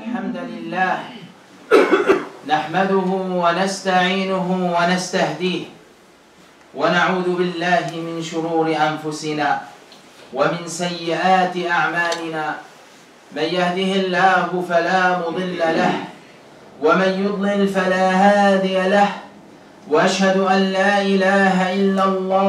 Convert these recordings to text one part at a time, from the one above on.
الحمد لله نحمده ونستعينه ونستهديه ونعوذ بالله من شرور أنفسنا ومن سيئات أعمالنا من يهده الله فلا مضل له ومن يضلل فلا هادي له وأشهد أن لا إله إلا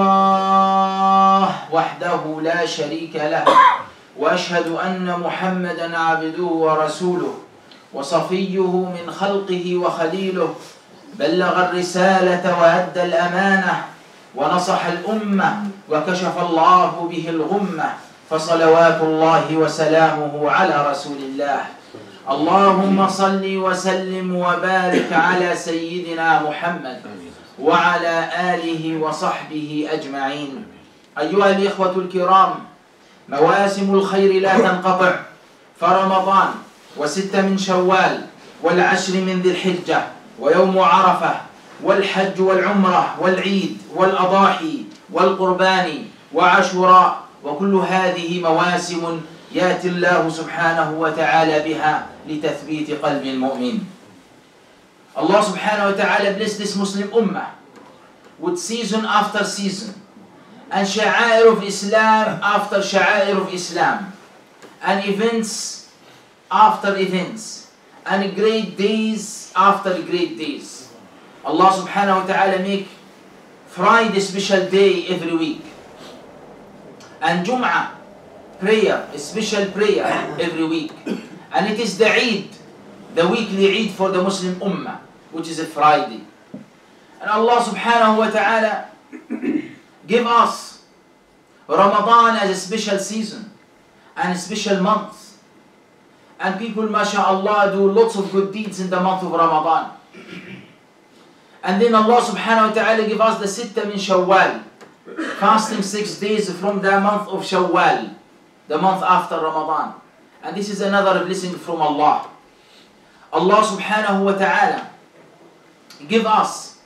الله وحده لا شريك له وأشهد أن محمدا عبده ورسوله وصفيه من خلقه وخليله بلغ الرسالة وأدى الأمانة ونصح الأمة وكشف الله به الغمة فصلوات الله وسلامه على رسول الله اللهم صل وسلم وبارك على سيدنا محمد وعلى آله وصحبه أجمعين. أيها الإخوة الكرام، مواسم الخير لا تنقطع، فرمضان وستة من شوال والعشر من ذي الحجة ويوم عرفة والحج والعمرة والعيد والأضاحي والقربان وعاشوراء، وكل هذه مواسم يأتي الله سبحانه وتعالى بها لتثبيت قلب المؤمن. Allah subhanahu wa ta'ala bless this Muslim ummah with season after season and sha'air of Islam after sha'air of Islam and events after events and great days after great days. Allah subhanahu wa ta'ala make Friday special day every week and Jum'ah prayer, a special prayer every week, and it is the Eid, the weekly Eid for the Muslim Ummah, which is a Friday. And Allah subhanahu wa ta'ala give us Ramadan as a special season and a special month, and people mashallah do lots of good deeds in the month of Ramadan. And then Allah subhanahu wa ta'ala give us the Sitta min Shawwal, fasting 6 days from the month of Shawwal, the month after Ramadan. And this is another blessing from Allah. Allah subhanahu wa ta'ala give us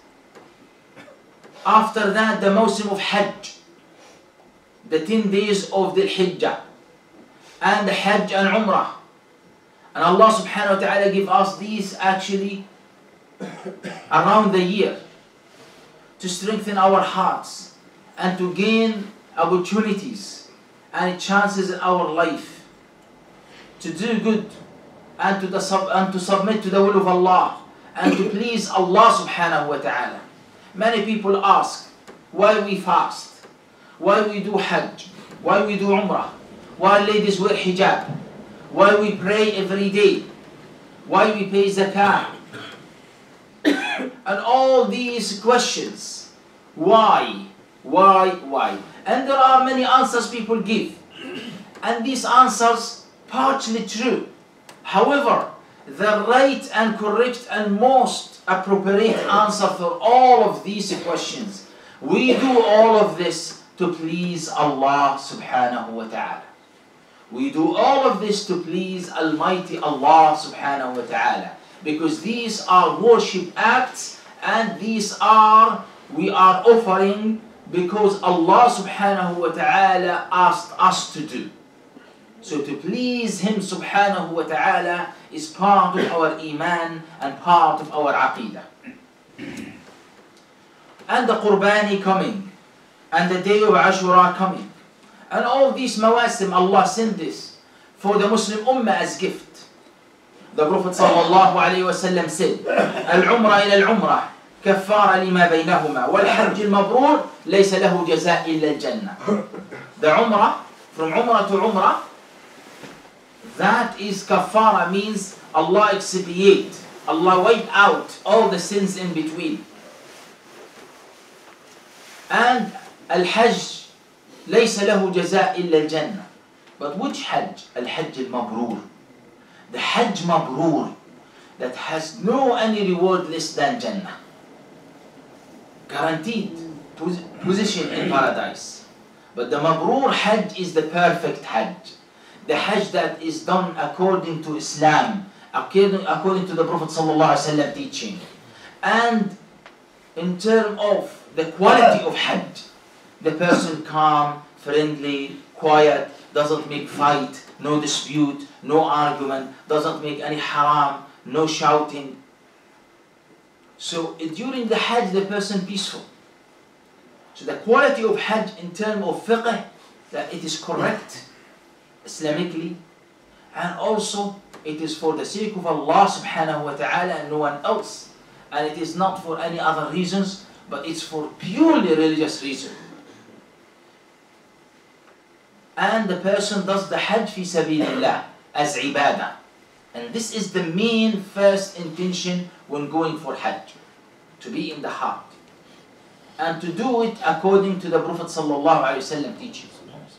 after that the Mawsim of Hajj, the 10 days of the Hijjah and the Hajj and Umrah. And Allah subhanahu wa ta'ala give us these actually around the year to strengthen our hearts and to gain opportunities and chances in our life to do good and to submit to the will of Allah and to please Allah subhanahu wa ta'ala. Many people ask why we fast, why we do Hajj, why we do Umrah, why ladies wear hijab, why we pray every day, why we pay zakah, and all these questions. Why? And there are many answers people give, and these answers partially true. However, the right and correct and most appropriate answer for all of these questions, we do all of this to please Allah subhanahu wa ta'ala. We do all of this to please Almighty Allah subhanahu wa ta'ala, because these are worship acts and we are offering because Allah subhanahu wa ta'ala asked us to do. So to please Him subhanahu wa ta'ala is part of our iman and part of our aqidah. And the Qurbani coming, and the day of Ashura coming, and all these mawasim, Allah sent this for the Muslim Ummah as gift. The Prophet sallallahu alayhi wa sallam said, Al-Umrah ila al-Umrah كفارة لما بينهما والحج المبرور ليس له جزاء إلا الجنة. The Umrah, from Umrah to Umrah, that is kafara, means Allah expiate, Allah wipe out all the sins in between. And Al-Hajj ليس له جزاء إلا الجنة. But which Hajj? Al-Hajj al-Mabrur. The Hajj Mabrur, that has no any reward less than Jannah. Guaranteed position in paradise. But the Mabrur Hajj is the perfect Hajj. The Hajj that is done according to Islam, according to the Prophet ﷺ teaching. And in terms of the quality of Hajj, the person calm, friendly, quiet, doesn't make fight, no dispute, no argument, doesn't make any haram, no shouting. So during the Hajj, the person peaceful. So the quality of Hajj in terms of fiqh, that it is correct Islamically, and also it is for the sake of Allah subhanahu wa ta'ala and no one else. And it is not for any other reasons, but it's for purely religious reason. And the person does the Hajj fi sabilillah as ibadah. And this is the main first intention when going for Hajj, to be in the heart. And to do it according to the Prophet sallallahu alaihi wasallam teachings.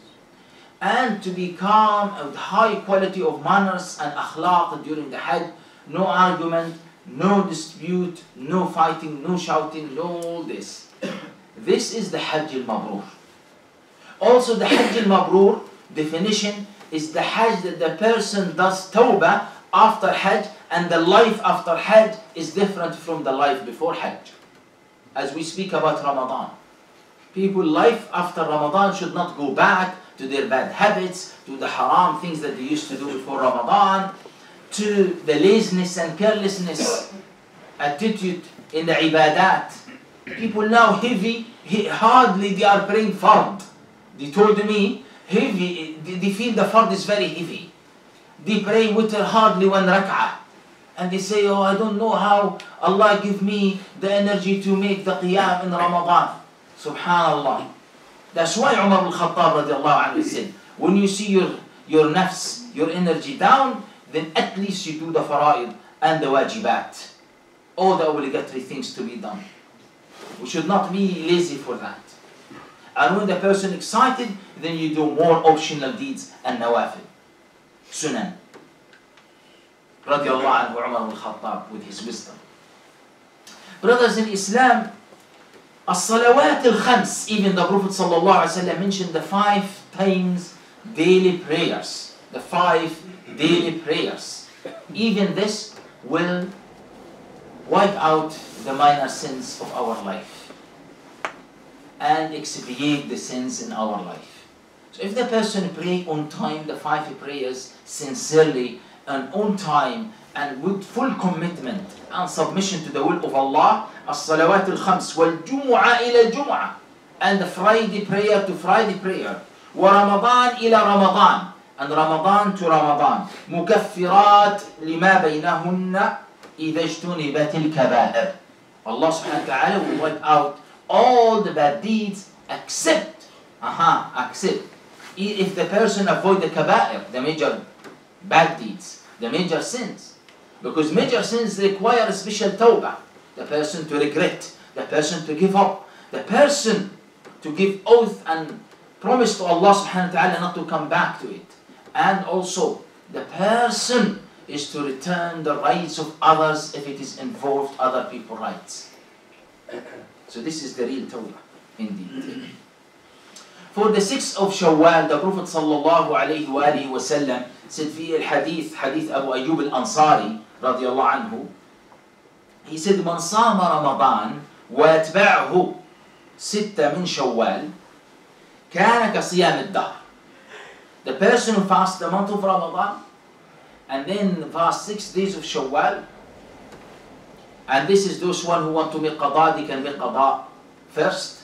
And to be calm and high quality of manners and akhlaq during the Hajj. No argument, no dispute, no fighting, no shouting, no all this. This is the Hajj al-Mabrur. Also the Hajj al-Mabrur definition is the Hajj that the person does tawbah after Hajj, and the life after Hajj is different from the life before Hajj. As we speak about Ramadan. People life after Ramadan should not go back to their bad habits, to the haram things that they used to do before Ramadan, to the laziness and carelessness attitude in the ibadat. People now hardly they are praying fard. They told me, they feel the fard is very heavy. They pray witr hardly one rak'ah. And they say, oh, I don't know how Allah give me the energy to make the qiyam in Ramadan. Subhanallah. That's why Umar al-Khattab radiallahu anhu said, when you see your nafs, your energy down, then at least you do the fara'id and the wajibat. All the obligatory things to be done. We should not be lazy for that. And when the person excited, then you do more optional deeds and nawafil. Sunan. Radiallahu anhu Umar al-Khattab with his wisdom. Brothers in Islam, as-salawat al-khams, even the Prophet sallallahu alaihi wasallam mentioned the 5 times daily prayers. The 5 daily prayers. Even this will wipe out the minor sins of our life and expiate the sins in our life. So if the person pray on time, the 5 prayers sincerely and on time and with full commitment and submission to the will of Allah, as-salawat al-khams wal-jumu'ah ila jumu'ah, and the Friday prayer to Friday prayer, wa Ramadan ila Ramadan, and Ramadan to Ramadan, mukaffirat lima baynahunna idha ijtunibat al-kaba'ir. Allah subhanahu wa ta'ala will wipe out all the bad deeds except if the person avoid the kaba'ir, the major bad deeds, the major sins. Because major sins require a special tawbah. The person to regret, the person to give up, the person to give oath and promise to Allah subhanahu wa ta'ala not to come back to it. And also, the person is to return the rights of others if it is involved other people's rights. So this is the real tawbah, indeed. For the 6th of Shawwal, the Prophet sallallahu alayhi wa alihi wa sallam said في الحديث, hadith Abu Ayyub al-Ansari radiyallahu anhu, he said, من صام رمضان واتبعه 6 من شوال كان كصيام الدهر. The person who fasts the month of Ramadan and then fast 6 days of Shawwal, and this is those one who want to make qada, they can make qada first,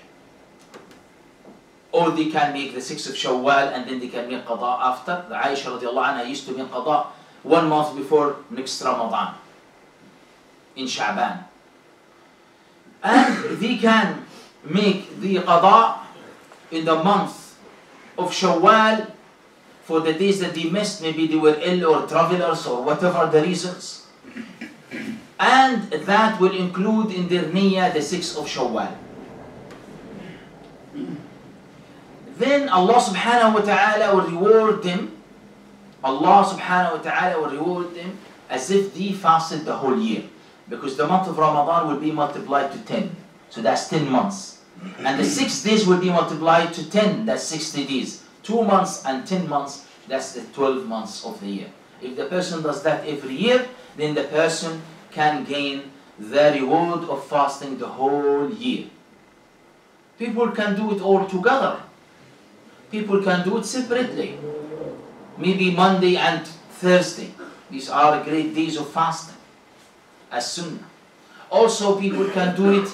or they can make the 6th of Shawwal and then they can make qada after. The Aisha radiallahu anha used to make qada 1 month before next Ramadan in Sha'ban. And they can make the qada in the month of Shawwal for the days that they missed. Maybe they were ill or travelers or whatever the reasons. And that will include in their niyyah the 6th of Shawwal. Then Allah subhanahu wa ta'ala will reward them. Allah subhanahu wa ta'ala will reward them as if they fasted the whole year. Because the month of Ramadan will be multiplied to 10. So that's 10 months. And the 6 days will be multiplied to 10. That's 60 days. 2 months and 10 months, that's the 12 months of the year. If the person does that every year, then the person can gain the reward of fasting the whole year. People can do it all together. People can do it separately. Maybe Monday and Thursday. These are great days of fasting, as sunnah. Also, people can do it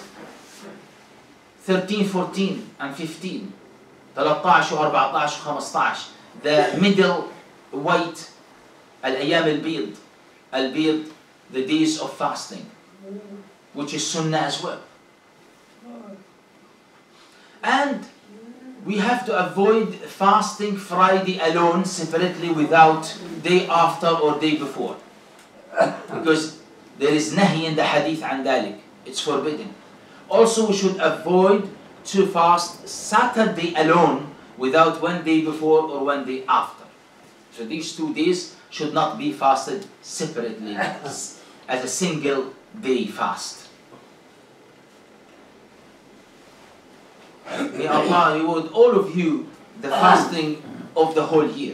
13, 14 and 15. 13 و14 و15. The middle weight, الأيام البيض, the days of fasting, which is sunnah as well. And we have to avoid fasting Friday alone separately without day after or day before. Because there is nahi in the hadith عن ذلك. It's forbidden. Also we should avoid to fast Saturday alone without one day before or one day after. So these 2 days should not be fasted separately as a single day fast. May Allah reward all of you the fasting of the whole year.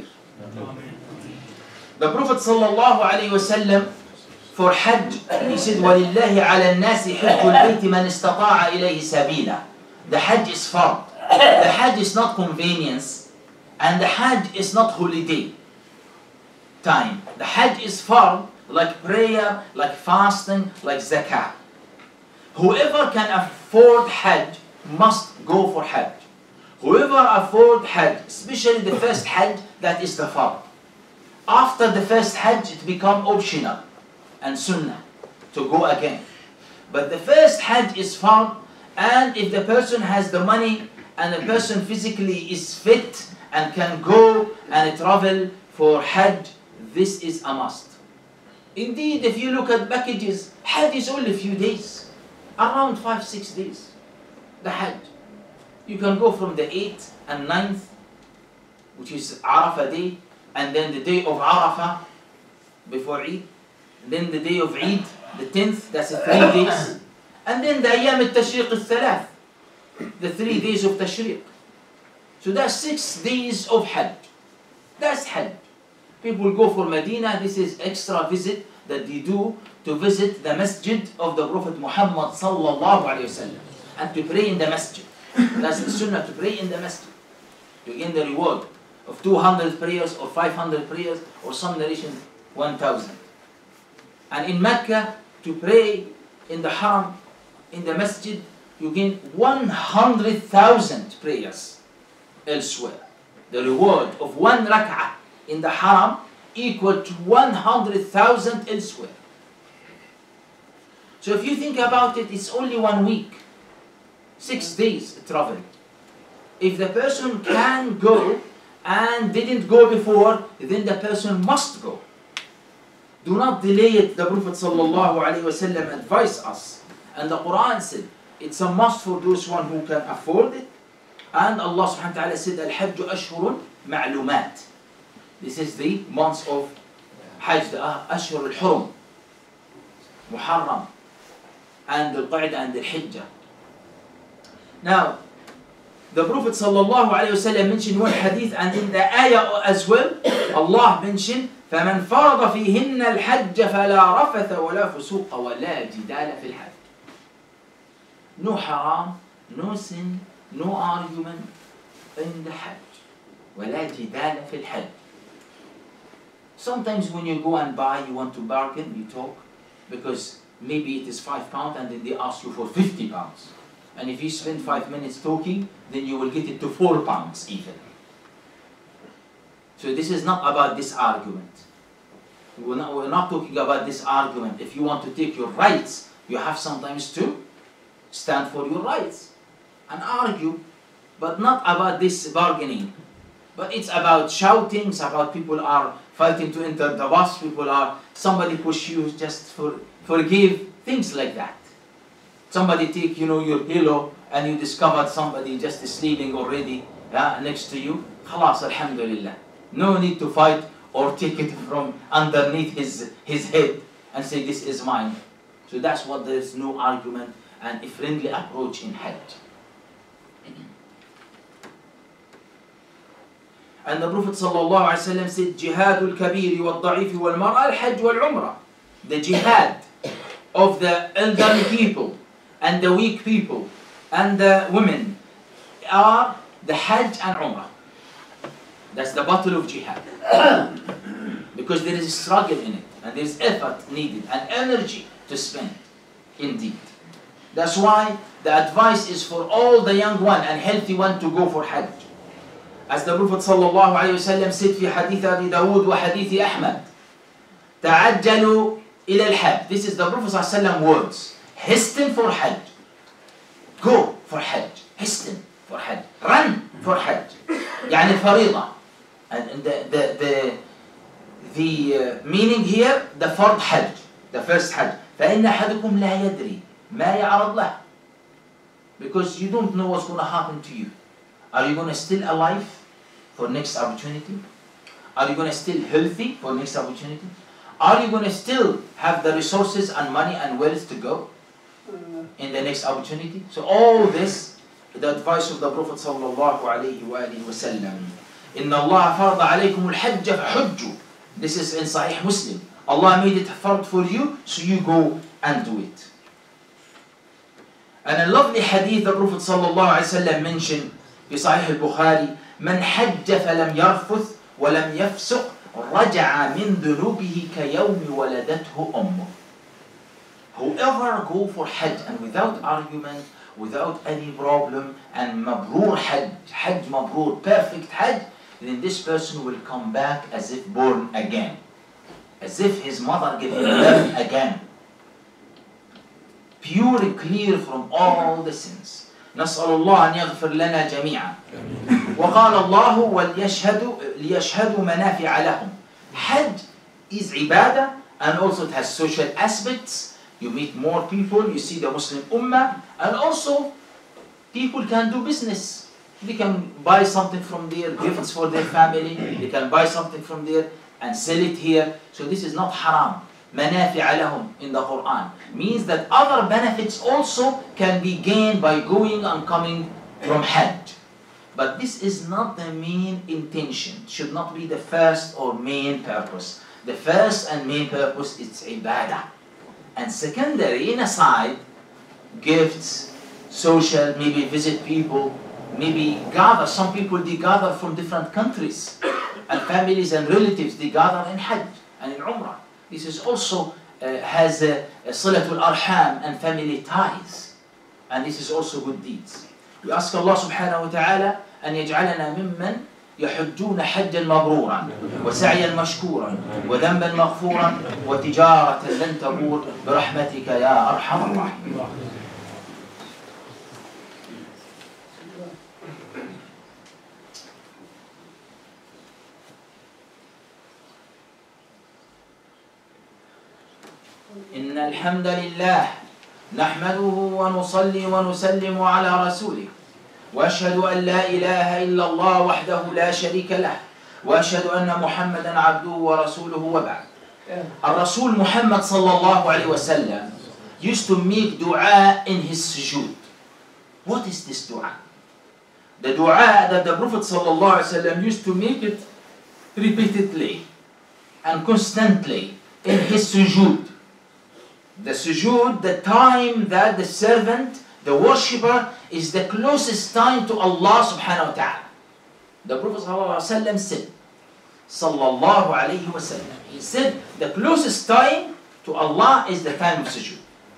The Prophet sallallahu alaihi wasallam for Hajj, he said, وَلِلَّهِ عَلَى النَّاسِ حِجُّ الْبَيْتِ مَنِ اسْتَطَاعَ إِلَيْهِ سَبِيلًا. The Hajj is fard. The Hajj is not convenience, and the Hajj is not holiday time. The Hajj is fard, like prayer, like fasting, like zakah. Whoever can afford Hajj must go for Hajj. Whoever afford Hajj, especially the first Hajj, that is the fard. After the first Hajj, it becomes optional and sunnah to go again. But the first Hajj is fard, and if the person has the money and the person physically is fit and can go and travel for Hajj, this is a must. Indeed, if you look at packages, Hajj is only a few days, around 5-6 days. The Hajj. You can go from the 8th and 9th, which is Arafah day, and then the day of Arafah before Eid, then the day of Eid, the 10th, that's 3 days, and then the Ayam al-Tashriq al-Thalath, the 3 days of Tashriq. So that's 6 days of Hajj. That's Hajj. People go for Medina, this is extra visit that they do to visit the masjid of the Prophet Muhammad sallallahu alayhi wasallam and to pray in the masjid. That's the sunnah, to pray in the masjid. To gain the reward of 200 prayers or 500 prayers, or some narration 1,000. And in Mecca, to pray in the Haram, in the masjid, you gain 100,000 prayers elsewhere. The reward of 1 rak'ah in the Haram equal to 100,000 elsewhere. So if you think about it, it's only 1 week, 6 days travel. If the person can go and didn't go before, then the person must go. Do not delay it. The Prophet ﷺ advised us, and the Quran said it's a must for those one who can afford it. And Allah subhanahu wa ta'ala said, Al-Hajj Ashhurun Ma'lumat. This is the months of Hajj, the Ashhur al-Hurum, Muharram, and Al-Qa'dah and Al-Hijjah. Now, the Prophet ﷺ mentioned one hadith, and in the ayah as well, Allah mentioned, فَمَنْ فَرَضَ فِيهِنَّ الْحَجَّ فَلَا رَفَثَ وَلَا فُسُوقَ وَلَا جِدَالَ فِي الْحَجِّ. No haram, no sin, no argument in the Hajj. وَلَا جِدَالَ فِي الْحَجِّ. Sometimes when you go and buy, you want to bargain, you talk, because maybe it is £5 and then they ask you for £50. And if you spend 5 minutes talking, then you will get it to £4 even. So this is not about this argument. We're not talking about this argument. If you want to take your rights, you have sometimes to stand for your rights and argue, but not about this bargaining. But it's about shouting, it's about people are fighting to enter the bus, somebody push you just forgive, things like that. Somebody take, your pillow and you discovered somebody just sleeping already next to you. Khalas, alhamdulillah. No need to fight or take it from underneath his head and say this is mine. So that's what there is no argument and a friendly approach in Hajj. And the Prophet ﷺ said, Jihadul Kabiri wal Da'ifi wal Mar'a al-Hajj wal Umrah. The jihad of the elderly people and the weak people and the women are the Hajj and Umrah. That's the battle of jihad. Because there is a struggle in it, and there is effort needed, and energy to spend, indeed. That's why the advice is for all the young one and healthy one to go for Hajj. As the Prophet ﷺ said في حديث أبي داود وحديث أحمد, تعجلوا إلى الحج. This is the Prophet ﷺ words. Hasten for Hajj. Go for Hajj. Hasten for Hajj. Run for Hajj. يعني فريضة. And the meaning here, the fard Hajj, the first Hajj. فإن أحدكم لا يدري ما يعرض له. Because you don't know what's going to happen to you. Are you going to still alive for next opportunity? Are you going to still healthy for next opportunity? Are you going to still have the resources and money and wealth to go in the next opportunity? So all this, the advice of the Prophet sallallahu alaihi wasallam. Inna Allah farada alaykum al-hajj fahujju. This is in Sahih Muslim. Allah made it fard for you, so you go and do it. And a lovely hadith the Prophet sallallahu alaihi wasallam mentioned في صحيح البخاري, من حج فلم يرفث ولم يفسق رجع من ذنوبه كيوم ولدته أمه. Whoever go for Hajj and without argument, without any problem, and mabrur Hajj, Hajj mabrur, perfect Hajj, then this person will come back as if born again, as if his mother gave him birth again, pure and clear from all the sins. نسأل الله أن يغفر لنا جميعا. وقال الله ليشهدوا منافع لهم. Hajj is ibadah, and also it has social aspects. You meet more people, you see the Muslim Ummah, and also people can do business. They can buy something from there, gifts for their family, they can buy something from there and sell it here. So this is not haram. منافع لهم in the Quran means that other benefits also can be gained by going and coming from Hajj. But this is not the main intention, should not be the first or main purpose. The first and main purpose is ibadah. And secondary, in a side, gifts, social, maybe visit people, maybe gather. Some people, they gather from different countries. And families and relatives, they gather in Hajj and in Umrah. This is also has a silatul arham and family ties. And this is also good deeds. We ask Allah subhanahu wa ta'ala أن يجعلنا ممن يحجون حجا مبرورا وسعيا مشكورا وذنبا مغفورا وتجارة لن تبور برحمتك يا أرحم الراحمين. إن الحمد لله نحمده ونصلي ونسلم على رسوله وأشهد أن لا إله إلا الله وحده لا شريك له وأشهد أن محمدا عبده ورسوله وبعد. الرسول محمد صلى الله عليه وسلم used to make dua in his sujood. What is this dua? The dua that the Prophet صلى الله عليه وسلم used to make it repeatedly and constantly in his sujood. The sujood, the time that the servant, the worshipper, is the closest time to Allah subhanahu wa ta'ala. The Prophet ﷺ said, sallallahu alayhi wa sallam, he said, the closest time to Allah is the time of sujood.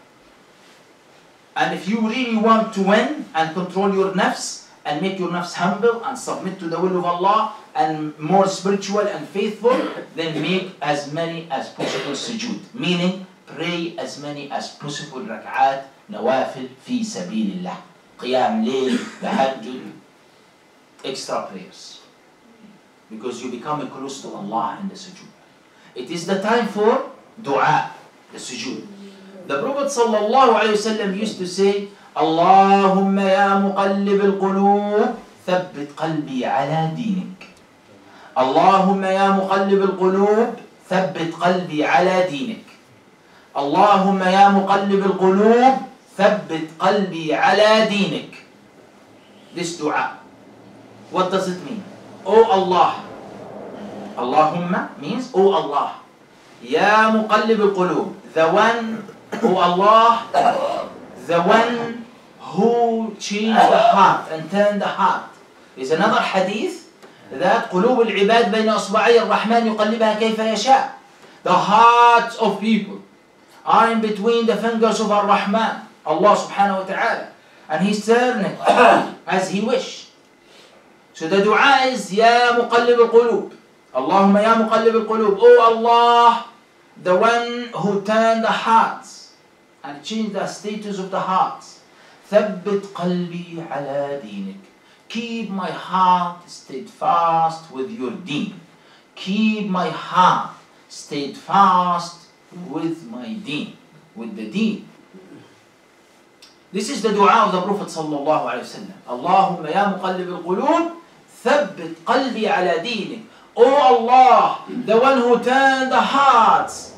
And if you really want to win and control your nafs and make your nafs humble and submit to the will of Allah and more spiritual and faithful, then make as many as possible sujood. Meaning, pray as many as possible rak'at, nawafil, fi sabilillah. Qiyam layl, tahajjud, extra prayers. Because you become close to Allah in the sujood. It is the time for dua, the sujood. The Prophet sallallahu alayhi wa sallam used to say, Allahumma ya muqallib al-qulub, thabbit qalbi ala dinik. Allahumma ya muqallib al-qulub, thabbit qalbi ala dinik. اللهم يا مقلب القلوب ثبت قلبي على دينك. This dua, what does it mean? Oh Allah. Allahumma means oh Allah. Ya muqallib al-qulub, the one, oh Allah, the one who changed the heart and turned the heart. There's another hadith that قلوب العباد بين أصبعي الرحمن يقلبها كيف يشاء. The hearts of people are in between the fingers of Ar-Rahman, Allah subhanahu wa ta'ala, and He's turning it as He wish. So the dua is Ya Muqallib al-Qulub, Allahumma Ya Muqallib al-Qulub, O Allah, the one who turned the hearts and changed the status of the hearts. Thabbit qalbi ala dinik, keep my heart steadfast with your deen. Keep my heart steadfast with my deen, with the deen. This is the dua of the Prophet sallallahu alaihi wasallam. Allahumma ya muqallib al-qulub, thabbit qalbi ala dinik. O Allah, the one who turned the hearts,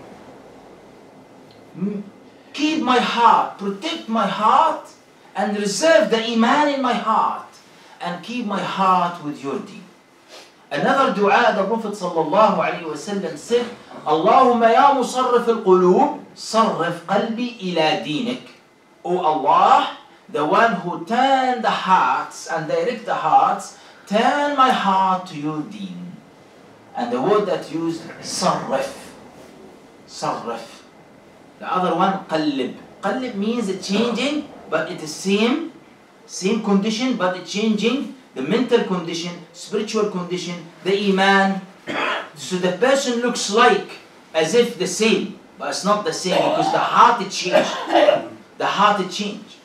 keep my heart, protect my heart, and reserve the iman in my heart, and keep my heart with your deen. Another dua, the Prophet sallallahu alaihi wasallam said, Allahumma ya musarrif al-qulub, sarrif qalbi ila dinik. O Allah, the one who turned the hearts and direct the hearts, turn my heart to your deen. And the word that used, sarrif. Sarrif. The other one, qallib. Qallib means changing, but it is same condition, but it's changing the mental condition, spiritual condition, the iman. So the person looks like as if the same, but it's not the same because the heart it changed. The heart it changed.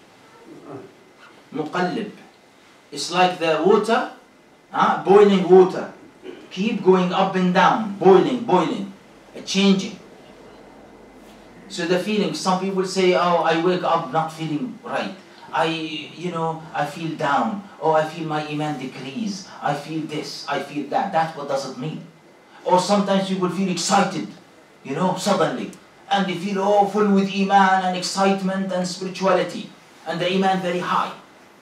Muqallib. It's like the water, boiling water. Keep going up and down, boiling, changing. So the feeling, some people say, oh, I wake up not feeling right. I feel down. Oh, I feel my iman decrease. I feel this, I feel that. That's what does it mean. Or sometimes people feel excited, suddenly. And they feel full with iman and excitement and spirituality. And the iman very high.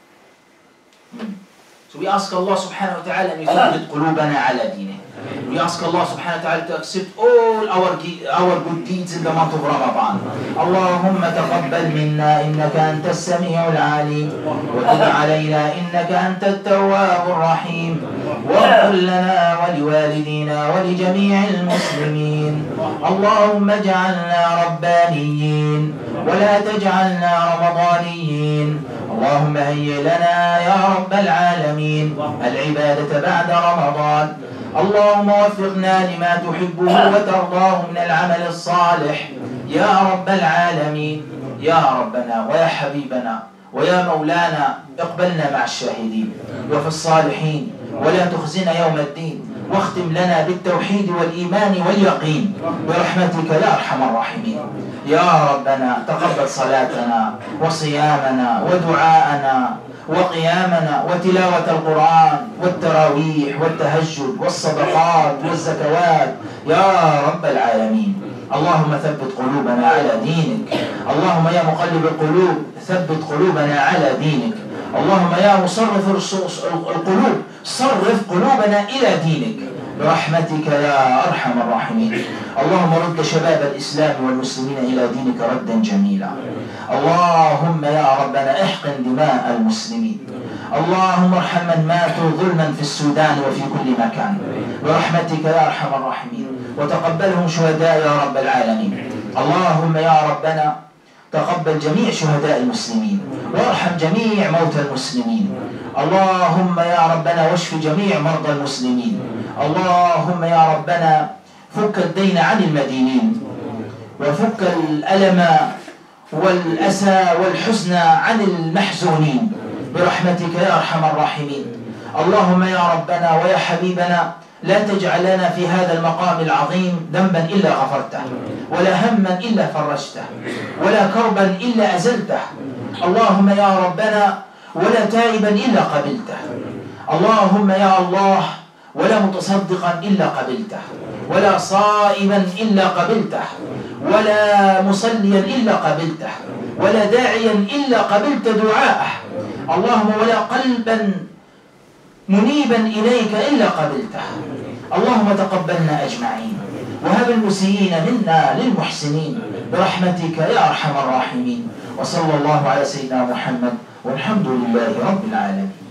So we ask Allah subhanahu wa ta'ala أن يثبت قلوبنا على دينه. We ask Allah subhanahu wa ta'ala to accept all our good deeds in the month of Ramadan. اللهم تقبل منا إنك أنت السميع العليم وتب علينا إنك أنت التواب الرحيم واغفر لنا ولوالدينا ولجميع المسلمين. اللهم اجعلنا ربانيين ولا تجعلنا رمضانيين. اللهم هيئ لنا يا رب العالمين العبادة بعد رمضان. اللهم وفقنا لما تحبه وترضاه من العمل الصالح يا رب العالمين. يا ربنا ويا حبيبنا ويا مولانا اقبلنا مع الشاهدين وفي الصالحين ولا تخزنا يوم الدين. واختم لنا بالتوحيد والإيمان واليقين برحمتك يا أرحم الراحمين. يا ربنا تقبل صلاتنا وصيامنا ودعاءنا وقيامنا وتلاوة القرآن والتراويح والتهجد والصدقات والزكوات يا رب العالمين. اللهم ثبت قلوبنا على دينك. اللهم يا مقلب القلوب ثبت قلوبنا على دينك. اللهم يا مصرف القلوب صرف قلوبنا إلى دينك برحمتك يا أرحم الراحمين. اللهم رد شباب الإسلام والمسلمين إلى دينك ردا جميلا. اللهم يا ربنا احقن دماء المسلمين. اللهم ارحم من ماتوا ظلما في السودان وفي كل مكان برحمتك يا أرحم الراحمين. وتقبلهم شهداء يا رب العالمين. اللهم يا ربنا تقبل جميع شهداء المسلمين وارحم جميع موتى المسلمين. اللهم يا ربنا واشف جميع مرضى المسلمين. اللهم يا ربنا فك الدين عن المدينين وفك الألم والأسى والحزن عن المحزونين برحمتك يا أرحم الراحمين. اللهم يا ربنا ويا حبيبنا لا تجعل لنا في هذا المقام العظيم ذنبا إلا غفرته ولا هما إلا فرجته ولا كربا إلا أزلته. اللهم يا ربنا ولا تائبا إلا قبلته. اللهم يا الله ولا متصدقا إلا قبلته ولا صائما إلا قبلته ولا مصليا إلا قبلته ولا داعيا إلا قبلت دعاءه. اللهم ولا قلبا منيبا إليك إلا قبلته. اللهم تقبلنا أجمعين وهب المسيئين منا للمحسنين برحمتك يا أرحم الراحمين. وصلى الله على سيدنا محمد والحمد لله رب العالمين.